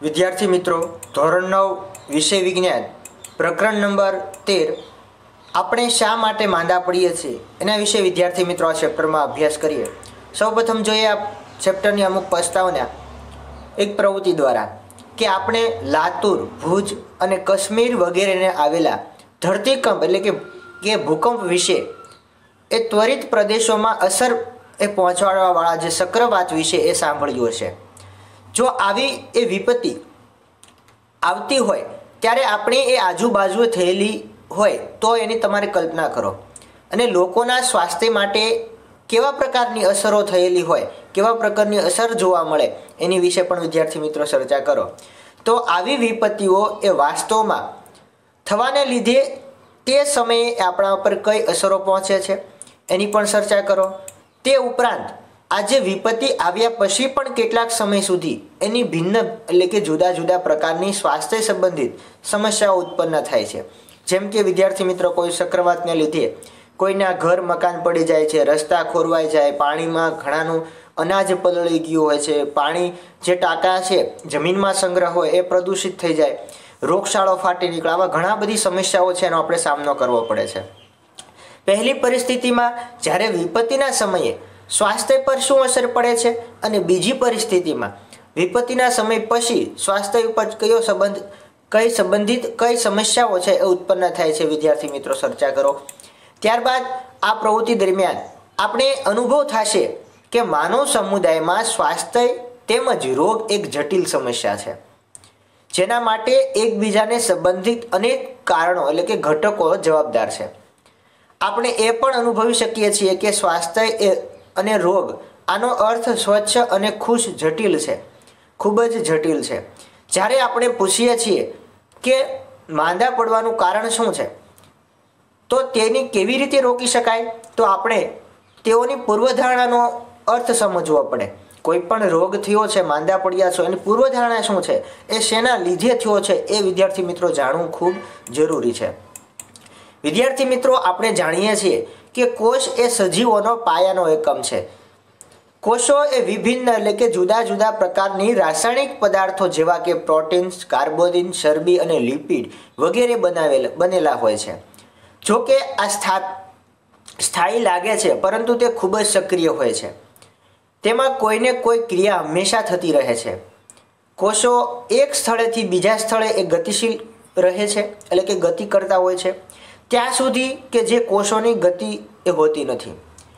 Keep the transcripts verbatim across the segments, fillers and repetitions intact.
विद्यार्थी मित्रों, धोरण नौ विषय विज्ञान प्रकरण नंबर तेर આપણે શા માટે માંદા પડીએ છીએ એના વિશે વિદ્યાર્થી મિત્રો આ ચેપ્ટરમાં અભ્યાસ કરીએ। સૌપ્રથમ જોઈએ આ ચેપ્ટરની અમુક પ્રસ્તાવના એક પ્રવૃત્તિ દ્વારા કે આપણે લાતુર, ભુજ અને કાશ્મીર વગેરેને આવેલા ધરતીકંપ એટલે કે કે ભૂકંપ વિશે એ ત્વરિત પ્રદેશોમાં અસર એ પહોંચાડવાવાળા જે ચક્રવાત વિશે એ સાંભળ્યું હશે। જો આવી એ વિપત્તિ આવતી હોય ત્યારે આપણે એ આજુબાજુ થયેલી હોય તો એની તમારે કલ્પના કરો અને લોકોના સ્વાસ્થ્ય માટે કેવા પ્રકારની અસરો થયેલી હોય, કેવા પ્રકારની અસર જોવા મળે એની વિશે પણ વિદ્યાર્થી મિત્રો ચર્ચા કરો। તો આવી વિપત્તિઓ એ વાસ્તવમાં થવાને લીધે તે સમયે આપણા ઉપર કઈ અસરો પહોંચે છે એની પણ ચર્ચા કરો। તે ઉપરાંત આજે વિપત્તિ આવ્યા પછી પણ કેટલાક સમય સુધી એની ભિન્ન એટલે કે જુદા જુદા પ્રકારની સ્વાસ્થ્ય સંબંધિત સમસ્યાઓ ઉત્પન્ન થાય છે। જેમ કે વિદ્યાર્થી મિત્રો કોઈ ચક્રવાતને લીધે કોઈના ઘર મકાન પડી જાય છે, રસ્તા ખોરવાઈ જાય, પાણીમાં ઘણાનું અનાજ પલળી ગયું હોય છે, પાણી જે ટાંકા છે જમીનમાં સંગ્રહ હોય એ પ્રદૂષિત થઈ જાય, રોગચાળો ફાટી નીકળે, આવા ઘણા બધી સમસ્યાઓ છે એનો આપણે સામનો કરવો પડે છે। પહેલી પરિસ્થિતિમાં જ્યારે વિપત્તિના સમયે સ્વાસ્થ્ય પર શું અસર પડે છે અને બીજી પરિસ્થિતિમાં વિપત્તિના સમય પછી સ્વાસ્થ્ય ઉપર કયો સંબંધ કઈ સંબંધિત કઈ સમસ્યાઓ છે એ ઉત્પન્ન થાય છે વિદ્યાર્થી મિત્રો ચર્ચા કરો। ત્યારબાદ આ પ્રવૃત્તિ દરમિયાન આપણે અનુભવ થશે કે માનવ સમુદાયમાં સ્વાસ્થ્ય તેમજ રોગ એક જટિલ સમસ્યા છે જેના માટે એકબીજાને સંબંધિત અનેક કારણો એટલે કે ઘટકો જવાબદાર છે। આપણે એ પણ અનુભવી શકીએ છીએ કે સ્વાસ્થ્ય એ અને રોગ આનો અર્થ સ્વચ્છ અને ખુશ જટિલ છે, ખૂબ જ જટિલ છે। જ્યારે આપણે પૂછીએ છીએ કે માંદા પડવાનું કારણ શું છે તો તેની કેવી રીતે રોકી શકાય તો આપણે તેઓની પૂર્વધારણાનો અર્થ સમજવો પડે। કોઈ પણ રોગ થયો છે, માંદા પડ્યા છો એની પૂર્વધારણા શું છે, એ શેના લીધે થયો છે એ વિદ્યાર્થી મિત્રો જાણવું ખૂબ જરૂરી છે। વિદ્યાર્થી મિત્રો આપણે જાણીએ છીએ કે કોષ એ સજીવોનો પાયાનો એકમ છે। કોષો એ વિભિન્ન એટલે કે જુદા જુદા પ્રકારની રાસાયણિક પદાર્થો જેવા કે પ્રોટીન્સ, કાર્બોદિન, ચરબી અને લિપિડ વગેરે બનાવેલા બનેલા હોય છે। જો કે આ સ્થાયી લાગે છે પરંતુ તે ખૂબ જ સક્રિય હોય છે। તેમાં કોઈને કોઈ ક્રિયા હંમેશા થતી રહે છે। કોષો એક સ્થળેથી બીજા સ્થળે એ ગતિશીલ રહે છે એટલે કે ગતિ કરતા હોય છે ત્યાં સુધી કે જે કોષોની ગતિ એ હોતી નથી।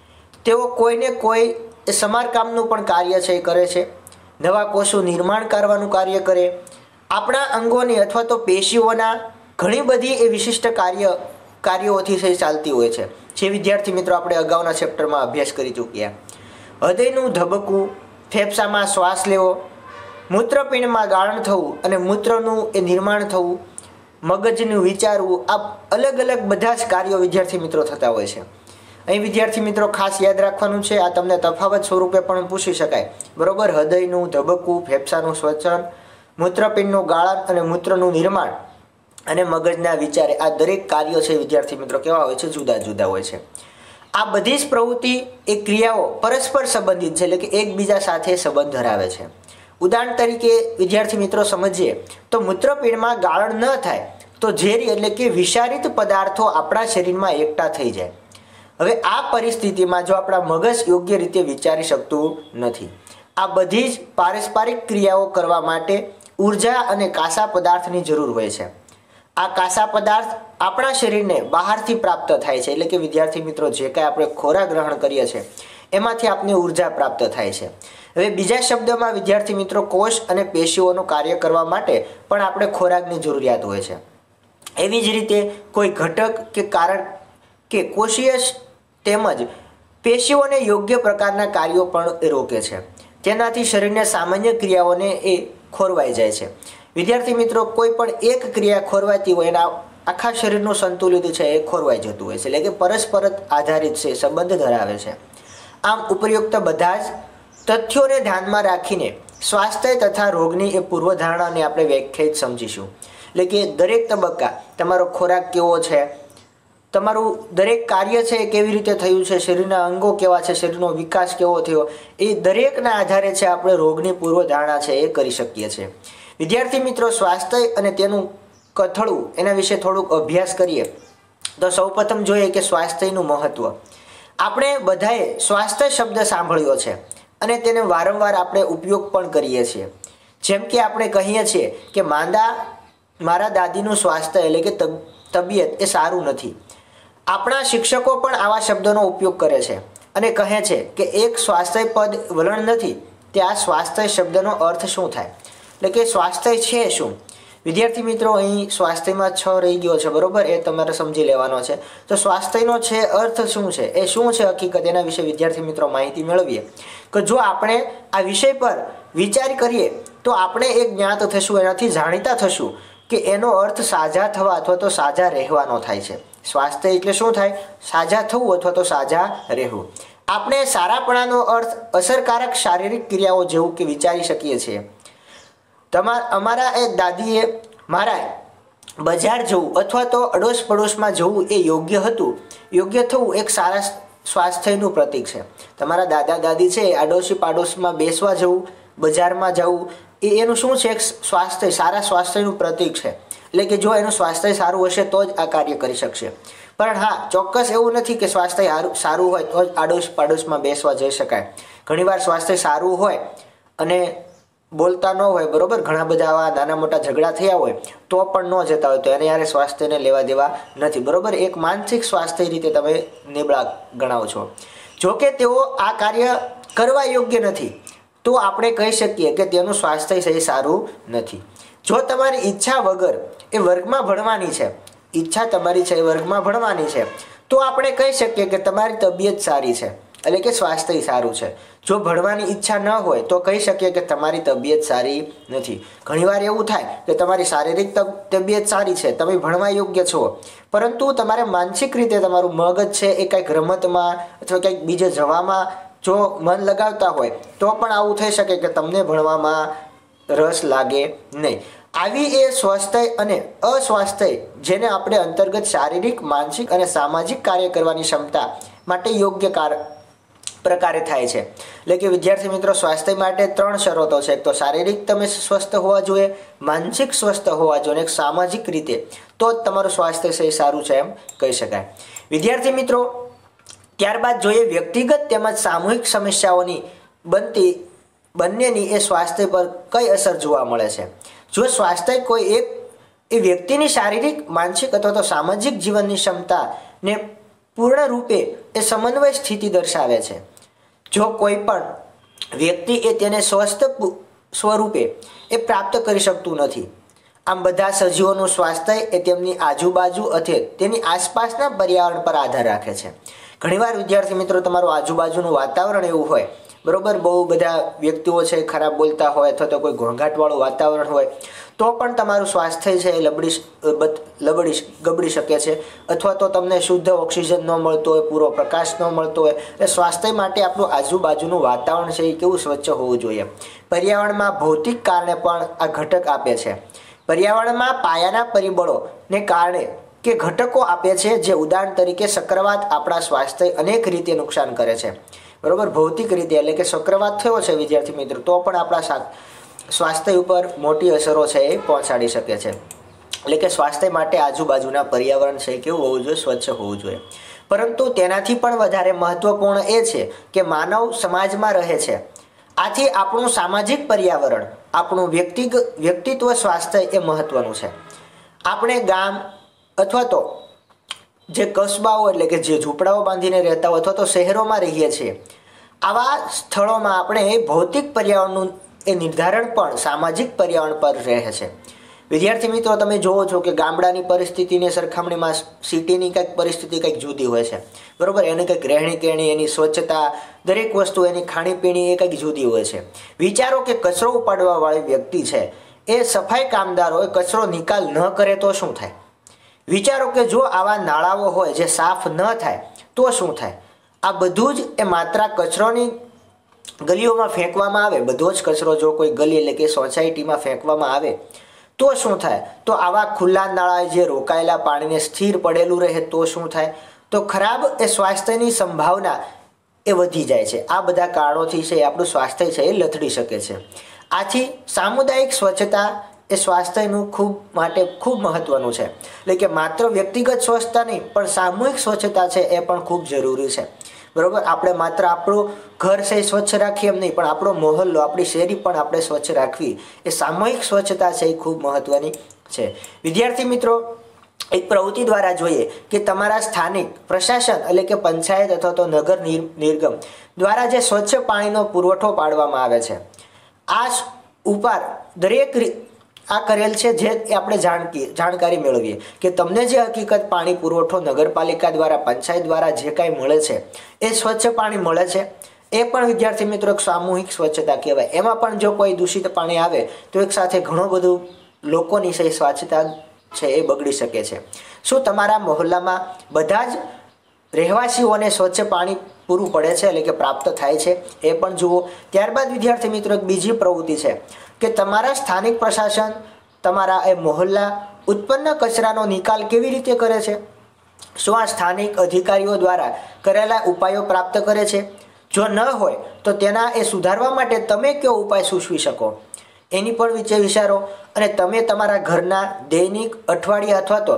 તેઓ કોઈને કોઈ એ સમારકામનું પણ કાર્ય છે એ કરે છે, નવા કોષો નિર્માણ કરવાનું કાર્ય કરે, આપણા અંગોની અથવા તો પેશીઓના ઘણી બધી એ વિશિષ્ટ કાર્ય કાર્યોથી છે ચાલતી હોય છે જે વિદ્યાર્થી મિત્રો આપણે અગાઉના ચેપ્ટરમાં અભ્યાસ કરી ચૂક્યા। હૃદયનું ધબકવું, ફેફસામાં શ્વાસ લેવો, મૂત્રપિંડમાં ગાળણ થવું અને મૂત્રનું એ નિર્માણ થવું, મગજનું વિચારવું, આ અલગ અલગ બધા જ કાર્યો વિદ્યાર્થી મિત્રો થતા હોય છે। અહીં વિદ્યાર્થી મિત્રો ખાસ યાદ રાખવાનું છે, આ તમને તફાવત સ્વરૂપે પણ પૂછી શકાય, બરોબર। હૃદયનું ધબકવું, ફેફસાનું શ્વસન, મૂત્રપિંડનું ગાળણ અને મૂત્રનું નિર્માણ અને મગજના વિચારે આ દરેક કાર્યો છે વિદ્યાર્થી મિત્રો કેવા હોય છે, જુદા જુદા હોય છે। આ બધી જ પ્રવૃત્તિ એ ક્રિયાઓ પરસ્પર સંબંધિત છે એટલે કે એકબીજા સાથે સંબંધ ધરાવે છે। ઉદાહરણ તરીકે વિદ્યાર્થી મિત્રો સમજીએ તો મૂત્રપિંડમાં ગાળણ ન થાય તો ઝેરી એટલે કે વિષારિત પદાર્થો આપણા શરીરમાં એકઠા થઈ જાય। હવે આ પરિસ્થિતિમાં જો આપણા મગજ યોગ્ય રીતે વિચારી શકતું નથી, આ બધી જ પારસ્પરિક ક્રિયાઓ કરવા માટે ઉર્જા અને કાસા પદાર્થની જરૂર હોય છે। આ કાસા પદાર્થ આપણા શરીરને બહારથી પ્રાપ્ત થાય છે એટલે કે વિદ્યાર્થી મિત્રો જે કાંઈ આપણે ખોરાક ગ્રહણ કરીએ છીએ એમાંથી આપને ઉર્જા પ્રાપ્ત થાય છે। હવે બીજા શબ્દોમાં વિદ્યાર્થી મિત્રો કોષ અને પેશીઓનું કાર્ય કરવા માટે પણ આપણે ખોરાકની જરૂરિયાત હોય છે। એવી જ રીતે કોઈ ઘટક કે કારણ કે કોષીય તેમજ પેશીઓને યોગ્ય પ્રકારના કાર્યો પણ રોકે છે, તેનાથી શરીરના સામાન્ય ક્રિયાઓને એ ખોરવાઈ જાય છે। વિદ્યાર્થી મિત્રો કોઈ પણ એક ક્રિયા ખોરવાતી હોય એના આખા શરીરનું સંતુલિત છે એ ખોરવાઈ જતું હોય છે એટલે કે પરસ્પર આધારિત છે, સંબંધ ધરાવે છે। આમ ઉપયુક્ત બધા જ તથ્યોને ધ્યાનમાં રાખીને સ્વાસ્થ્ય તથા રોગની એ પૂર્વધારણાને આપણે વ્યાખ્યાયિત સમજીશું એટલે કે દરેક તબક્કા તમારો ખોરાક કેવો છે, તમારું દરેક કાર્ય છે એ કેવી રીતે થયું છે, શરીરના અંગો કેવા છે, શરીરનો વિકાસ કેવો થયો, એ દરેકના આધારે છે આપણે રોગની પૂર્વધારણા છે એ કરી શકીએ છીએ। વિદ્યાર્થી મિત્રો, સ્વાસ્થ્ય અને તેનું કથળું એના વિશે થોડુંક અભ્યાસ કરીએ તો સૌપ્રથમ જોઈએ કે સ્વાસ્થ્યનું મહત્વ. આપણે બધાએ સ્વાસ્થ્ય શબ્દ સાંભળ્યો છે અને તેને વારંવાર આપણે ઉપયોગ પણ કરીએ છીએ. જેમ કે આપણે કહીએ છીએ કે માંદા મારા દાદીનું સ્વાસ્થ્ય એટલે કે તબિયત એ સારું નથી. આપણા શિક્ષકો પણ આવા શબ્દોનો ઉપયોગ કરે છે અને કહે છે કે એક સ્વાસ્થ્ય પદ વલણ નથી. તે આ સ્વાસ્થ્ય શબ્દનો અર્થ શું થાય, એટલે કે સ્વાસ્થ્ય છે શું? વિદ્યાર્થી મિત્રો, અહીં સ્વાસ્થ્યમાં છ રહી ગયો છે, બરોબર? એ તમારે સમજી લેવાનો છે. તો સ્વાસ્થ્યનો છે અર્થ શું છે, એ શું છે હકીકત, એના વિશે વિદ્યાર્થી મિત્રો માહિતી મેળવીએ. કે જો આપણે આ વિષય પર વિચાર કરીએ તો આપણે એક જ્ઞાત થશું, એનાથી જાણીતા થશું કે એનો અર્થ સાજા થવા અથવા તો સાજા રહેવાનો થાય છે. સ્વાસ્થ્ય એટલે શું થાય? સાજા થવું અથવા તો સાજા રહેવું. આપણે સારાપણાનો અર્થ અસરકારક શારીરિક ક્રિયાઓ જેવું કે વિચારી શકીએ છીએ. તમારા અમારા એ દાદીએ મારા બજાર જવું અથવા તો અડોશ પડોશમાં જવું એ યોગ્ય હતું. યોગ્ય થવું એક સારા સ્વાસ્થ્યનું પ્રતીક છે. તમારા દાદા દાદી છે આડોશી પાડોશમાં બેસવા જવું, બજારમાં જવું, એ એનું શું છે? એક સ્વાસ્થ્ય, સારા સ્વાસ્થ્યનું પ્રતીક છે. એટલે કે જો એનું સ્વાસ્થ્ય સારું હશે તો જ આ કાર્ય કરી શકશે. પણ હા, ચોક્કસ એવું નથી કે સ્વાસ્થ્ય સારું હોય તો જ આડોશ પાડોશમાં બેસવા જઈ શકાય. ઘણીવાર સ્વાસ્થ્ય સારું હોય અને બોલતા ન હોય, બરોબર, ઘણા બધા આવા નાના મોટા ઝઘડા થયા હોય તો પણ ન જતા હોય, તો એને યારે સ્વાસ્થ્યને લેવા દેવા નથી, બરોબર. એક માનસિક સ્વાસ્થ્ય રીતે તમે નબળા ગણાવો છો. જો કે તેઓ આ કાર્ય કરવા યોગ્ય નથી તો આપણે કહી શકીએ કે તેનું સ્વાસ્થ્ય સહી સારું નથી. જો તમારી ઈચ્છા વગર એ વર્ગમાં ભણવાની છે, ઈચ્છા તમારી છે એ વર્ગમાં ભણવાની છે, તો આપણે કહી શકીએ કે તમારી તબિયત સારી છે, એટલે કે સ્વાસ્થ્ય સારું છે. જો ભણવાની ઈચ્છા ન હોય તો કહી શકીએ કે તમારી તબિયત સારી નથી. ઘણીવાર એવું થાય કે તમારી શારીરિક તબિયત સારી છે, તમે ભણવા યોગ્ય છો, પરંતુ તમારે માનસિક રીતે તમારું મગજ છે એ કંઈક રમતમાં અથવા કંઈક બીજે જવામાં જો મન લગાવતા હોય તો પણ આવું થઈ શકે કે તમને ભણવામાં રસ લાગે નહીં. આવી એ સ્વાસ્થ્ય અને અસ્વાસ્થ્ય જેને આપણે અંતર્ગત શારીરિક, માનસિક અને સામાજિક કાર્ય કરવાની ક્ષમતા માટે યોગ્ય કાર પ્રકારે થાય છે. એટલે કે વિદ્યાર્થી મિત્રો, સ્વાસ્થ્ય માટે ત્રણ શરતો છે. એક તો શારીરિક તમે સ્વસ્થ હોવા જોઈએ, માનસિક સ્વસ્થ હોવા જોઈએ, અને એક સામાજિક રીતે, તો જ તમારું સ્વાસ્થ્ય સહી સારું છે એમ કહી શકાય. વિદ્યાર્થી મિત્રો, ત્યારબાદ જોઈએ વ્યક્તિગત તેમજ સામૂહિક સમસ્યાઓની બનતી બંનેની એ સ્વાસ્થ્ય પર કઈ અસર જોવા મળે છે. જો સ્વાસ્થ્ય કોઈ એક એ વ્યક્તિની શારીરિક, માનસિક અથવા તો સામાજિક જીવનની ક્ષમતાને પૂર્ણ રૂપે એ સમન્વય સ્થિતિ દર્શાવે છે. જો કોઈ પણ વ્યક્તિ એ તેને સ્વસ્થ સ્વરૂપે એ પ્રાપ્ત કરી શકતું નથી. આમ બધા સજીવોનું સ્વાસ્થ્ય એ તેમની આજુબાજુ અથવા તેની આસપાસના પર્યાવરણ પર આધાર રાખે છે. ઘણીવાર વિદ્યાર્થી મિત્રો, તમારું આજુબાજુનું વાતાવરણ એવું હોય, બરોબર, બહુ બધા વ્યક્તિઓ છે ખરાબ બોલતા હોય અથવા તો કોઈ ઘોંઘાટવાળું વાતાવરણ હોય તો પણ તમારું સ્વાસ્થ્ય છે એ લબડી લબડી ગબડી શકે છે. અથવા તો તમને શુદ્ધ ઓક્સિજન ન મળતો હોય, પૂરો પ્રકાશ ન મળતો હોય. એટલે સ્વાસ્થ્ય માટે આપણું આજુબાજુનું વાતાવરણ છે એ કેવું સ્વચ્છ હોવું જોઈએ. પર્યાવરણમાં ભૌતિક કારણે પણ આ ઘટક આપે છે. પર્યાવરણમાં પાયાના પરિબળોને કારણે કે ઘટકો આપે છે, જે ઉદાહરણ તરીકે ચક્રવાત આપણા સ્વાસ્થ્ય અનેક રીતે નુકસાન કરે છે, બરોબર. ભૌતિક રીતે એટલે કે ચક્રવાત થયો છે વિદ્યાર્થી મિત્રો, તો પણ આપણા સ્વાસ્થ્ય ઉપર મોટી અસરો છે એ પહોંચાડી શકે છે. એટલે કે સ્વાસ્થ્ય માટે આજુબાજુના પર્યાવરણ છે કેવું હોવું જોઈએ? સ્વચ્છ હોવું જોઈએ. પરંતુ તેનાથી પણ વધારે મહત્વપૂર્ણ એ છે કે માનવ સમાજમાં રહે છે. આથી આપણું સામાજિક પર્યાવરણ, આપણું વ્યક્તિગત વ્યક્તિત્વ સ્વાસ્થ્ય એ મહત્વનું છે. આપણે ગામ અથવા તો જે કસ્બાઓ એટલે કે જે ઝૂંપડાઓ બાંધીને રહેતા હોય અથવા તો શહેરોમાં રહીએ છીએ, આવા સ્થળોમાં આપણે ભૌતિક પર્યાવરણનું એ નિર્ધારણ પણ સામાજિક પર્યાવરણ પર રહે છે. વિદ્યાર્થી મિત્રો, તમે જોવો છો કે ગામડાની પરિસ્થિતિની સરખામણીમાં સિટીની કંઈક પરિસ્થિતિ કંઈક જુદી હોય છે, બરોબર. એની કંઈક રહેણી કહેણી, એની સ્વચ્છતા, દરેક વસ્તુ, એની ખાણીપીણી એ કંઈક જુદી હોય છે. વિચારો કે કચરો ઉપાડવા વાળી વ્યક્તિ છે એ સફાઈ કામદારો એ કચરો નિકાલ ન કરે તો શું થાય? વિચારો કે જો આવા નાળાઓ હોય જે સાફ ન થાય તો શું થાય? આ બધું જ એ માત્ર કચરોની ગલીઓમાં ફેંકવામાં આવે, બધો જ કચરો જો કોઈ ગલી એટલે કે સોસાયટીમાં ફેંકવામાં આવે તો શું થાય? તો આવા ખુલ્લા નાળા જે રોકાયેલા પાણીને સ્થિર પડેલું રહે તો શું થાય? તો ખરાબ એ સ્વાસ્થ્યની સંભાવના એ વધી જાય છે. આ બધા કારણોથી છે આપણું સ્વાસ્થ્ય છે એ લથડી શકે છે. આથી સામુદાયિક સ્વચ્છતા એ સ્વાસ્થ્યનું ખૂબ માટે ખૂબ મહત્વનું છે. એટલે કે માત્ર વ્યક્તિગત સ્વચ્છતા નહીં પણ સામૂહિક સ્વચ્છતા છે એ પણ ખૂબ જરૂરી છે. બરોબર, આપણે માત્ર આપણું ઘર છે એ સ્વચ્છ રાખીએ એમ નહીં, પણ આપણો મહોલ્લો, આપણી શેરી પણ આપણે સ્વચ્છ રાખવી એ સામૂહિક સ્વચ્છતા છે એ ખૂબ મહત્વની છે. વિદ્યાર્થી મિત્રો, એક પ્રવૃત્તિ દ્વારા જોઈએ કે તમારા સ્થાનિક પ્રશાસન એટલે કે પંચાયત અથવા તો નગર નિગમ દ્વારા જે સ્વચ્છ પાણીનો પુરવઠો પાડવામાં આવે છે, આ ઉપર દરેક આ કરેલ છે જે આપણે જાણકી જાણકારી મેળવીએ કે તમને જે હકીકત પાણી પુરવઠો નગરપાલિકા દ્વારા, પંચાયત દ્વારા જે કાંઈ મળે છે એ સ્વચ્છ પાણી મળે છે, એ પણ વિદ્યાર્થી મિત્રો એક સામૂહિક સ્વચ્છતા કહેવાય. એમાં પણ જો કોઈ દૂષિત પાણી આવે તો એક સાથે ઘણું બધું લોકોની સહી સ્વચ્છતા છે એ બગડી શકે છે. શું તમારા મહોલ્લામાં બધા જ રહેવાસીઓને સ્વચ્છ પાણી પૂરું પડે છે, એટલે કે પ્રાપ્ત થાય છે, એ પણ જુઓ. ત્યારબાદ વિદ્યાર્થી મિત્રો એક બીજી પ્રવૃત્તિ છે કે તમારા સ્થાનિક પ્રશાસન તમારા એ મહોલ્લા ઉત્પન્ન કચરાનો નિકાલ કેવી રીતે કરે છે? શું આ સ્થાનિક અધિકારીઓ દ્વારા કરેલા ઉપાયો પ્રાપ્ત કરે છે? જો ન હોય તો તેના એ સુધારવા માટે તમે કયો ઉપાય સૂચવી શકો એની પણ વિશે વિચારો. અને તમે તમારા ઘરના દૈનિક, અઠવાડિયા અથવા તો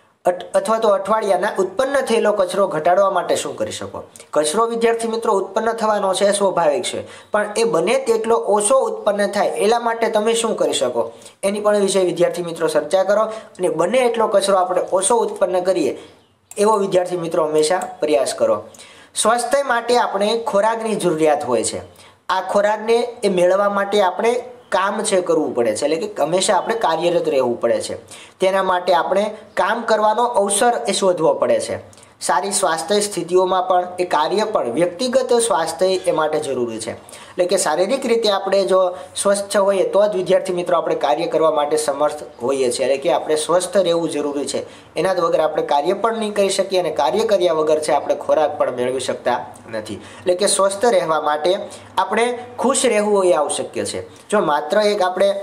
અથવા તો અઠવાડિયાના ઉત્પન્ન થયેલો કચરો ઘટાડવા માટે શું કરી શકો? કચરો વિદ્યાર્થી મિત્રો ઉત્પન્ન થવાનો છે, સ્વાભાવિક છે, પણ એ બને તેટલો ઓછો ઉત્પન્ન થાય એના માટે તમે શું કરી શકો એની પણ વિશે વિદ્યાર્થી મિત્રો ચર્ચા કરો. અને બને એટલો કચરો આપણે ઓછો ઉત્પન્ન કરીએ એવો વિદ્યાર્થી મિત્રો હંમેશા પ્રયાસ કરો. સ્વાસ્થ્ય માટે આપણે ખોરાકની જરૂરિયાત હોય છે. આ ખોરાકને એ મેળવવા માટે આપણે કામ છે કરવું પડે છે, એટલે કે હંમેશા આપણે કાર્યરત રહેવું પડે છે. તેના માટે આપણે કામ કરવાનો અવસર એ શોધવો પડે છે. સારી સ્વાસ્થ્ય સ્થિતિઓમાં પણ એ કાર્ય પણ વ્યક્તિગત સ્વાસ્થ્ય એ માટે જરૂરી છે. એટલે કે શારીરિક રીતે આપણે જો સ્વસ્થ હોઈએ તો જ વિદ્યાર્થી મિત્રો આપણે કાર્ય કરવા માટે સમર્થ હોઈએ છીએ. એટલે કે આપણે સ્વસ્થ રહેવું જરૂરી છે. એના વગર આપણે કાર્ય પણ નહીં કરી શકીએ અને કાર્ય કર્યા વગર છે આપણે ખોરાક પણ મેળવી શકતા નથી. એટલે કે સ્વસ્થ રહેવા માટે આપણે ખુશ રહેવું એ આવશ્યક છે. જો માત્ર એક આપણે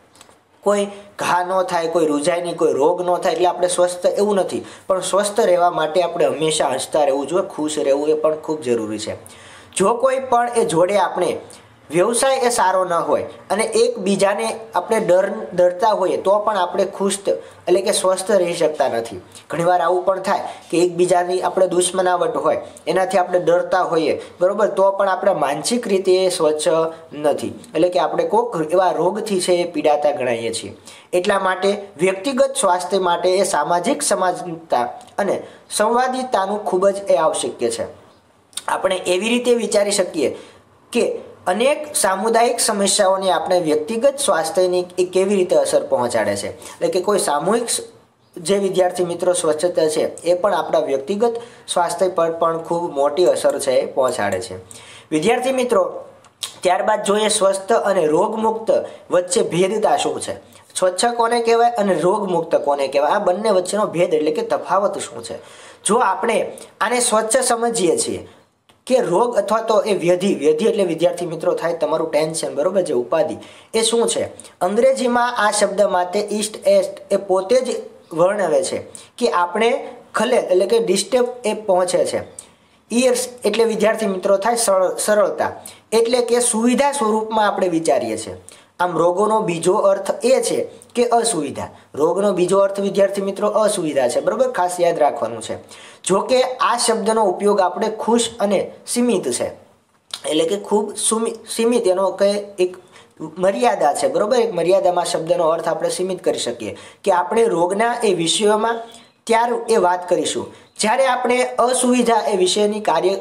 કોઈ ઘા ન થાય, કોઈ રૂજાય નહીં, કોઈ રોગ ન થાય એટલે આપણે સ્વસ્થ એવું નથી, પણ સ્વસ્થ રહેવા માટે આપણે હંમેશા હસતા રહેવું જોઈએ, ખુશ રહેવું એ પણ ખૂબ જરૂરી છે. જો કોઈ પણ એ જોડે આપણે વ્યવસાય એ સારો ન હોય અને એકબીજાને આપણે ડર ડરતા હોઈએ તો પણ આપણે ખુશ એટલે કે સ્વસ્થ રહી શકતા નથી. ઘણીવાર આવું પણ થાય કે એકબીજાની આપણે દુશ્મનાવટ હોય, એનાથી આપણે ડરતા હોઈએ, બરાબર, તો પણ આપણે માનસિક રીતે સ્વચ્છ નથી. એટલે કે આપણે કોઈક એવા રોગથી છે એ પીડાતા ગણાઈએ છીએ. એટલા માટે વ્યક્તિગત સ્વાસ્થ્ય માટે એ સામાજિક સમાનતા અને સંવાદિતાનું ખૂબ જ એ આવશ્યક છે. આપણે એવી રીતે વિચારી શકીએ કે અનેક સામુદાયિક સમસ્યાઓને આપણે વ્યક્તિગત સ્વાસ્થ્યની એ કેવી રીતે અસર પહોંચાડે છે. એટલે કે કોઈ સામૂહિક જે વિદ્યાર્થી મિત્રો સ્વચ્છતા છે એ પણ આપણા વ્યક્તિગત સ્વાસ્થ્ય પર પણ ખૂબ મોટી અસર છે એ પહોંચાડે છે. વિદ્યાર્થી મિત્રો, ત્યારબાદ જોઈએ સ્વસ્થ અને રોગમુક્ત વચ્ચે ભેદતા શું છે. સ્વચ્છ કોને કહેવાય અને રોગમુક્ત કોને કહેવાય, આ બંને વચ્ચેનો ભેદ એટલે કે તફાવત શું છે. જો આપણે આને સ્વચ્છ સમજીએ છીએ કે રોગ અથવા તો એ વ્યધિ, વ્યધિ એટલે વિદ્યાર્થી મિત્રો થાય તમારું ટેન્શન, બરોબર, જે ઉપાધિ એ શું છે. અંગ્રેજીમાં આ શબ્દ માટે ઈસ્ટ એસ્ટ એ પોતે જ વર્ણવે છે કે આપણે ખલેલ એટલે કે ડિસ્ટર્બ એ પહોંચે છે. ઈયર્સ એટલે વિદ્યાર્થી મિત્રો થાય સરળતા, એટલે કે સુવિધા સ્વરૂપમાં આપણે વિચારીએ છીએ. આમ રોગોનો બીજો અર્થ એ છે કે અસુવિધા. રોગનો બીજો અર્થ વિદ્યાર્થી મિત્રો અસુવિધા છે, બરાબર, ખાસ યાદ રાખવાનું છે. જો કે આ શબ્દનો ઉપયોગ આપણે ખુશ અને સીમિત છે, એટલે કે ખૂબ સીમિત એનો કંઈ એક મર્યાદા છે, બરાબર. એક મર્યાદામાં શબ્દનો અર્થ આપણે સીમિત કરી શકીએ કે આપણે રોગના એ વિષયોમાં ત્યારે એ વાત કરીશું જ્યારે આપણે અસુવિધા એ વિષયની કાર્ય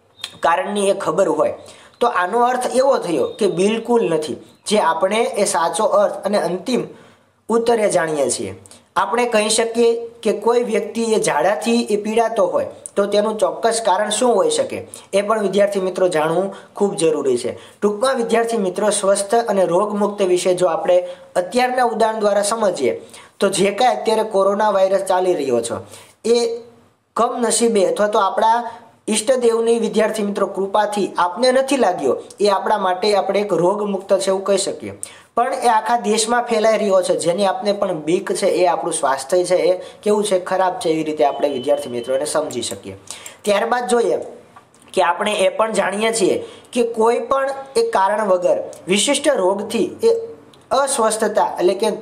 કારણની એ ખબર હોય. તો આનો અર્થ એવો થયો કે બિલકુલ નથી, જે આપણે એ સાચો અર્થ અને અંતિમ ઉત્તરે જાણીએ છીએ. આપણે કહી શકીએ કે કોઈ વ્યક્તિ એ ઝાડાથી એ પીડાતો હોય તો તેનું ચોક્કસ કારણ શું હોઈ શકે એ પણ વિદ્યાર્થી મિત્રો જાણવું ખૂબ જરૂરી છે. ટૂંકમાં વિદ્યાર્થી મિત્રો સ્વસ્થ અને રોગમુક્ત વિશે જો આપણે અત્યારના ઉદાહરણ દ્વારા સમજીએ તો જે કાંઈ અત્યારે કોરોના વાયરસ ચાલી રહ્યો છે એ કમનસીબે અથવા તો આપણા ઈષ્ટદેવની વિદ્યાર્થી મિત્રો કૃપાથી આપને નથી લાગ્યો, એ આપણા માટે આપણે એક રોગ મુક્ત છે એવું કહી શકીએ. પણ એ આખા દેશમાં ફેલાઈ રહ્યો છે, જેની આપને પણ બીક છે, એ આપણું સ્વાસ્થ્ય છે એ કેવું છે, ખરાબ છે, એવી રીતે આપણે વિદ્યાર્થી મિત્રોને સમજી શકીએ. ત્યારબાદ જોઈએ કે આપણે એ પણ જાણીએ છીએ કે કોઈ પણ એક કારણ વગર વિશિષ્ટ રોગથી એ અસ્વસ્થતા એટલે કે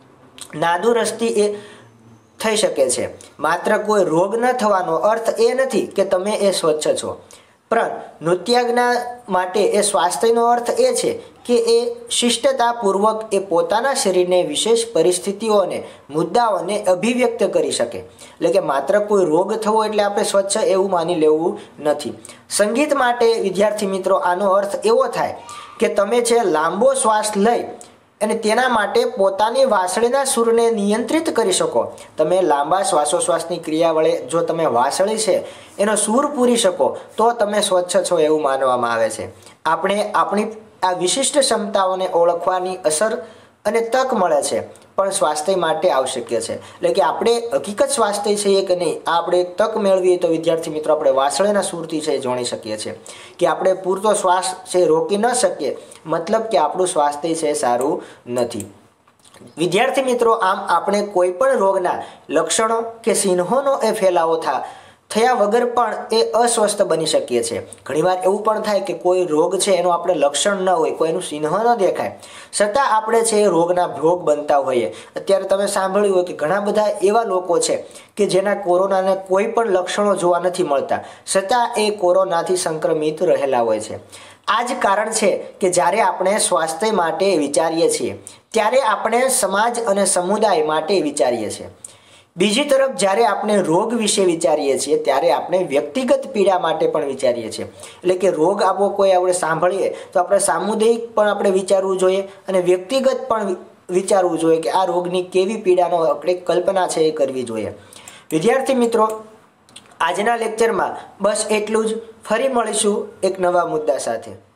નાદુરસ્તી એ થઈ શકે છે। માત્ર કોઈ રોગ ન થવાનો અર્થ એ નથી કે તમે એ સ્વચ્છ છો, પણ નૃત્યાજ્ઞા માટે એ સ્વાસ્થ્યનો અર્થ એ છે કે એ શિષ્ટતાપૂર્વક એ પોતાના શરીરને વિશેષ પરિસ્થિતિઓને મુદ્દાઓને અભિવ્યક્ત કરી શકે। એટલે કે માત્ર કોઈ રોગ થવો એટલે આપણે સ્વચ્છ એવું માની લેવું નથી। સંગીત માટે વિદ્યાર્થી મિત્રો આનો અર્થ એવો થાય કે તમે છે લાંબો શ્વાસ લઈ અને તેના માટે પોતાની વાંસળીના સૂરને નિયંત્રિત કરી શકો। તમે લાંબા શ્વાસોશ્વાસની ક્રિયા વડે જો તમે વાંસળી છે એનો સૂર પૂરી શકો તો તમે સ્વચ્છ છો એવું માનવામાં આવે છે। આપણે આપણી આ વિશિષ્ટ ક્ષમતાઓને ઓળખવાની અસર અને તક મળે છે પણ સ્વાસ્થ્ય માટે આવશ્યક છે। એટલે કે આપણે હકીકત સ્વાસ્થ્ય છીએ કે નહીં આ આપણે તક મેળવીએ તો વિદ્યાર્થી મિત્રો આપણે વાંસળીના સૂરથી છે જાણી શકીએ છીએ કે આપણે પૂરતો શ્વાસ છે રોકી ન શકીએ, મતલબ કે આપણું સ્વાસ્થ્ય છે સારું નથી। વિદ્યાર્થી મિત્રો આમ આપણે કોઈ પણ રોગના લક્ષણો કે ચિહ્નોનો એ ફેલાવો થા થયા વગર પણ એ અસ્વસ્થ બની શકીએ છીએ। ઘણીવાર એવું પણ થાય કે કોઈ રોગ છે એનું આપણે લક્ષણ ન હોય, કોઈનું ચિહ્ન ન દેખાય, છતાં આપણે છે એ રોગના ભોગ બનતા હોઈએ। અત્યારે તમે સાંભળ્યું હોય કે ઘણા બધા એવા લોકો છે કે જેના કોરોનાને કોઈ પણ લક્ષણો જોવા નથી મળતા, છતાં એ કોરોનાથી સંક્રમિત રહેલા હોય છે। આ જ કારણ છે કે જ્યારે આપણે સ્વાસ્થ્ય માટે વિચારીએ છીએ ત્યારે આપણે સમાજ અને સમુદાય માટે વિચારીએ છીએ। બીજી તરફ જ્યારે આપણે રોગ વિશે વિચારીએ છીએ ત્યારે આપણે વ્યક્તિગત પીડા માટે પણ વિચારીએ છીએ। એટલે કે રોગ આવો કોઈ આપણે સાંભળીએ તો આપણે સામુદાયિક પણ આપણે વિચારવું જોઈએ અને વ્યક્તિગત પણ વિચારવું જોઈએ કે આ રોગની કેવી પીડાનો આપણે કલ્પના છે એ કરવી જોઈએ। વિદ્યાર્થી મિત્રો આજના લેક્ચરમાં બસ એટલું જ। ફરી મળીશું એક નવા મુદ્દા સાથે।